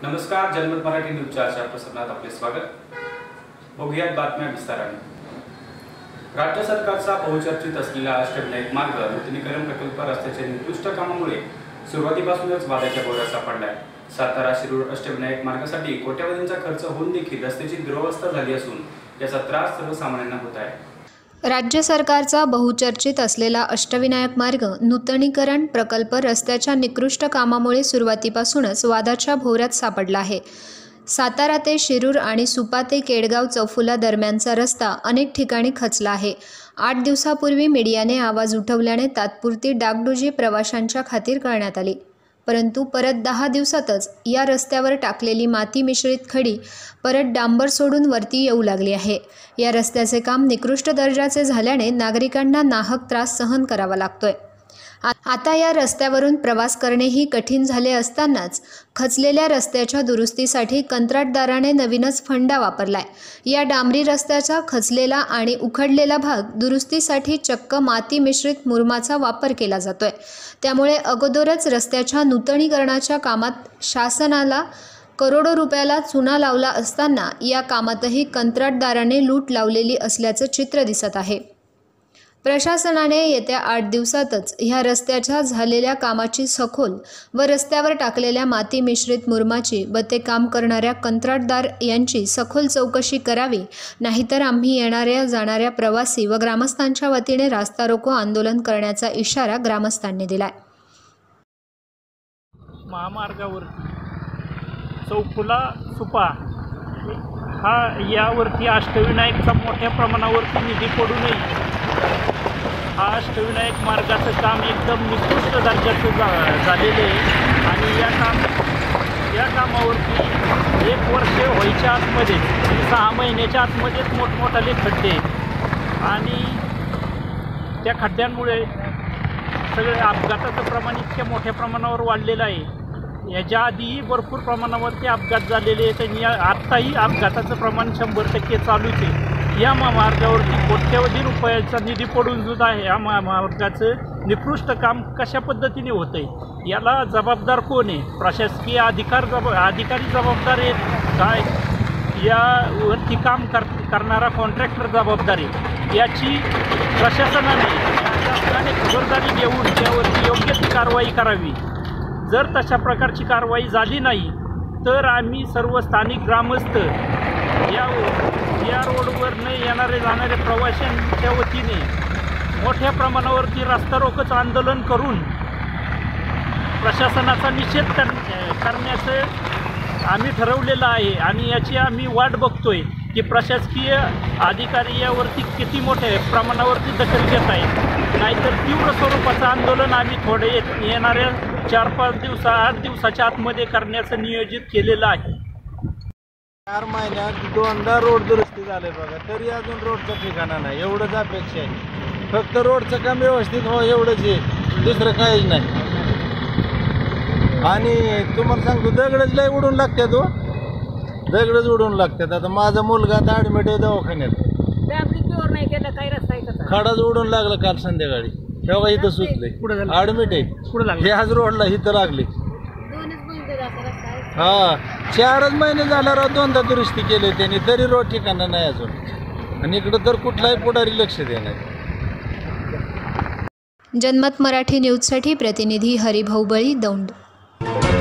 नमस्कार, जनमत मराठी न्यूजच्या आजच्या प्रसारणात आपले स्वागत। बघूयात बातम्या विस्ताराने। राज्य सरकारचा बहुचर्चित असलेला अष्टविनायक मार्ग नूतनीकरण प्रकल्प रस्त्याच्या निकृष्ट कामामुळे सुरुवातीपासूनच वादाच्या भोवऱ्यात सापडलाय। सातारा शिरूर अष्टविनायक मार्गासाठी कोट्यवधींचा खर्च होऊन देखील रस्त्याची दुरवस्था झाली असून याचा त्रास सर्वसामान्यांना होत आहे। राज्य सरकारचा बहुचर्चित असलेला अष्टविनायक मार्ग नूतनीकरण प्रकल्प रस्त्याच्या निकृष्ट कामामुळे सुरुवातीपासूनच वादाच्या भोवऱ्यात सापडला आहे। सातारा ते शिरूर आणि सुपा ते केडगाव चौफुला दरम्यानचा रस्ता अनेक ठिकाणी खचला आहे। 8 दिवसापूर्वी मीडियाने आवाज उठवल्याने तात्पुरती डागडुजी प्रवाशांच्या खातीर करण्यात आली, परंतु परत 10 दिवसातच या रस्त्यावर टाकलेली माती मिश्रित खडी परत डांबर सोडून वरती येऊ लागली आहे। या रस्त्याचे काम निकृष्ट दर्जाचे झाल्याने नागरिकांना नाहक त्रास सहन करावा लागतोय। आता या रस्त्यावरून प्रवास करणेही कठीण झाले असतानाच खचलेल्या रस्त्याच्या दुरुस्तीसाठी कंत्राटदाराने नवीनच फंडा वापरलाय। या डांबरी रस्त्याचा खचलेला आणि उखडलेला भाग दुरुस्तीसाठी चक्क माती मिश्रित मुरुमाचा वापर केला जातोय। त्यामुळे अगोदरच रस्त्याच्या नूतनीकरणाच्या कामात शासनाला करोडो रुपयाला चुना लावला असताना या कामातही कंत्राटदाराने लूट लावलेली असल्याचं चित्र दिसत आहे। प्रशासनाने येत्या 8 दिवसातच ह्या रस्त्याच्या झालेल्या कामाची सखोल व रस्त्यावर टाकलेल्या माती मिश्रित मुरुमाची व ते काम करणाऱ्या कंत्राटदार यांची सखोल चौकशी करावी, नाहीतर आम्ही येणाऱ्या जाणाऱ्या प्रवासी व ग्रामस्थांच्या वतीने रास्ता रोको आंदोलन करण्याचा इशारा ग्रामस्थांनी दिलाय। महामार्गावर चौफुला सुपा हा यावरती अष्टविनायकचा मोठ्या प्रमाणावरती निधी पडूनही हा अष्टविनायक मार्गाचं काम एकदम निकृष्ट दर्जाचं झालेलं आहे आणि या कामावरती 1 वर्ष व्हायच्या आतमध्ये 6 महिन्याच्या आतमध्येच मोठमोठाले खड्डे आणि त्या खड्ड्यांमुळे सगळे अपघाताचं प्रमाण इतक्या मोठ्या प्रमाणावर वाढलेलं आहे। याच्या आधीही भरपूर प्रमाणावरती अपघात झालेले आहेत आणि आत्ताही अपघाताचं प्रमाण 100% चालूच आहे। या महामार्गावरती कोट्यवधी रुपयाचा निधी पडून सुद्धा या महामार्गाचं निकृष्ट काम कशा पद्धतीने होतं आहे, याला जबाबदार कोण आहे? प्रशासकीय अधिकारी जबाबदार आहेत काय? यावरती काम करणारा कॉन्ट्रॅक्टर जबाबदार आहे? याची प्रशासनाने खबरदारी घेऊन यावरती योग्य ती कारवाई करावी। जर तशा प्रकारची कारवाई झाली नाही तर आम्ही सर्व स्थानिक ग्रामस्थ या रोडवर न येणारे जाणारे प्रवाशांच्या वतीने मोठ्या प्रमाणावरती रस्ता रोकोचं आंदोलन करून प्रशासनाचा निषेध करण्याचं आम्ही ठरवलेलं आहे आणि याची आम्ही वाट बघतोय की प्रशासकीय अधिकारी यावरती किती मोठ्या प्रमाणावरती दखल घेत आहेत, नाहीतर तीव्र स्वरूपाचं आंदोलन आम्ही थोडे येणाऱ्या 8 दिवसाच्या आतमध्ये करण्याचं नियोजित केलेलं आहे। 4 महिन्यात 2दा रोड दुरुस्ती झाले बघा, तरी अजून रोडचं ठिकाणा नाही। एवढंच अपेक्षा आहे, फक्त रोडचं काम व्यवस्थित हो एवढंच आहे, दुसरं काहीच नाही। आणि तुम्हाला सांगतो दगडच लय उडून लागतात हो, दगडच उडून लागतात। आता माझा मुलगा आता ॲडमिट आहे दवाखान्यात, खडाच उडून लागलं काल संध्याकाळी, तेव्हा इथं सुचले ॲडमिट आहे, हे आज रोडला इथं लागले। हा 4च महिने झाला राव, 2दा दुरुस्ती केली त्यांनी, तरी रोड ठिकाणा नाही अजून आणि इकडं तर कुठलाही पुढारी लक्ष देणार। जनमत मराठी न्यूजसाठी प्रतिनिधी हरिभाऊ बळी, दौंड।